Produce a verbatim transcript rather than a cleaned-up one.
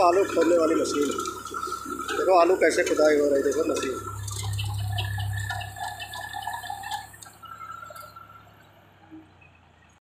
आलू खोदने वाली मशीन। देखो आलू कैसे खुदाई हो रही है, देखो मशीन।